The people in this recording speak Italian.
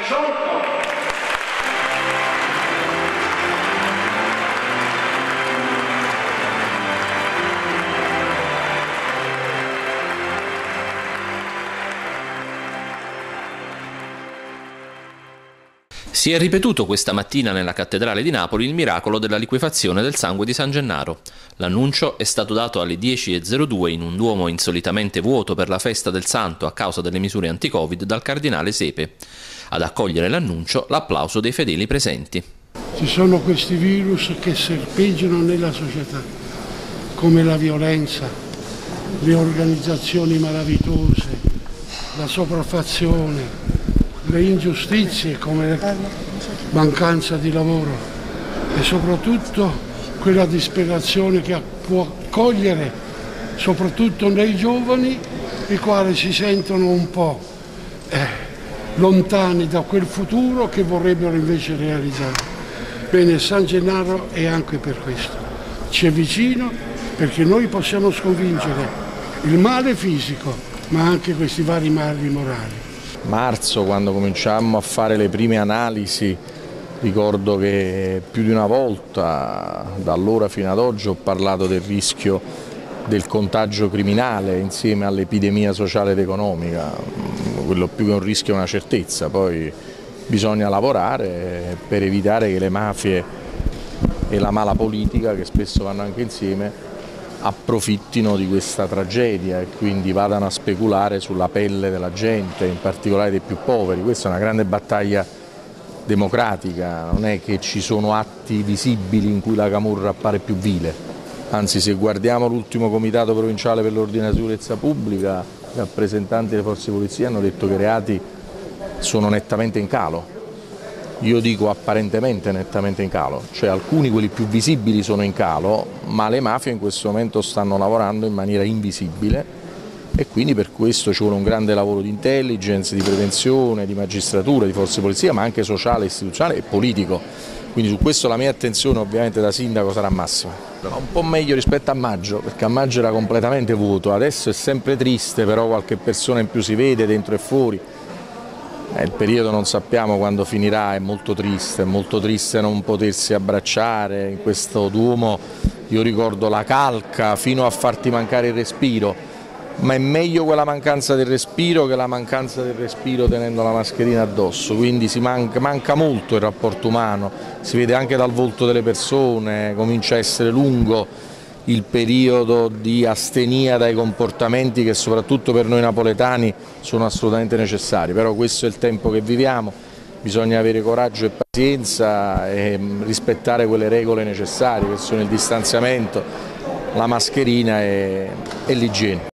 sciolto. Si è ripetuto questa mattina nella cattedrale di Napoli il miracolo della liquefazione del sangue di San Gennaro. L'annuncio è stato dato alle 10:02 in un duomo insolitamente vuoto per la festa del santo a causa delle misure anti-Covid dal cardinale Sepe. Ad accogliere l'annuncio l'applauso dei fedeli presenti. Ci sono questi virus che serpeggiano nella società, come la violenza, le organizzazioni malavitose, la sopraffazione, le ingiustizie come la mancanza di lavoro e soprattutto quella disperazione che può cogliere soprattutto nei giovani, i quali si sentono un po' lontani da quel futuro che vorrebbero invece realizzare. Bene, San Gennaro è anche per questo, ci è vicino perché noi possiamo sconfiggere il male fisico ma anche questi vari mali morali. Marzo, quando cominciammo a fare le prime analisi, ricordo che più di una volta, da allora fino ad oggi, ho parlato del rischio del contagio criminale insieme all'epidemia sociale ed economica. Quello più che un rischio è una certezza, poi bisogna lavorare per evitare che le mafie e la mala politica, che spesso vanno anche insieme, approfittino di questa tragedia e quindi vadano a speculare sulla pelle della gente, in particolare dei più poveri. Questa è una grande battaglia democratica, non è che ci sono atti visibili in cui la camorra appare più vile, anzi se guardiamo l'ultimo comitato provinciale per l'ordine e la sicurezza pubblica, i rappresentanti delle forze di polizia hanno detto che i reati sono nettamente in calo. Io dico apparentemente nettamente in calo, cioè alcuni, quelli più visibili, sono in calo, ma le mafie in questo momento stanno lavorando in maniera invisibile e quindi per questo ci vuole un grande lavoro di intelligence, di prevenzione, di magistratura, di forze di polizia, ma anche sociale, istituzionale e politico. Quindi su questo la mia attenzione ovviamente da sindaco sarà massima. Un po' meglio rispetto a maggio, perché a maggio era completamente vuoto, adesso è sempre triste, però qualche persona in più si vede dentro e fuori. Il periodo non sappiamo quando finirà, è molto triste non potersi abbracciare in questo Duomo. Io ricordo la calca fino a farti mancare il respiro, ma è meglio quella mancanza del respiro che la mancanza del respiro tenendo la mascherina addosso, quindi manca molto il rapporto umano, si vede anche dal volto delle persone, comincia a essere lungo il periodo di astenia dai comportamenti che soprattutto per noi napoletani sono assolutamente necessari, però questo è il tempo che viviamo, bisogna avere coraggio e pazienza e rispettare quelle regole necessarie che sono il distanziamento, la mascherina e l'igiene.